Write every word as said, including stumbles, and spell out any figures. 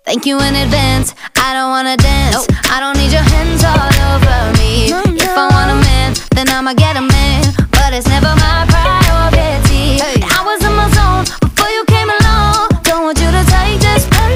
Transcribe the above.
Thank you in advance, I don't wanna dance. Nope. I don't need your hands all over me. No, no. If I want a man, then I'ma get a man, but it's never my priority. Hey.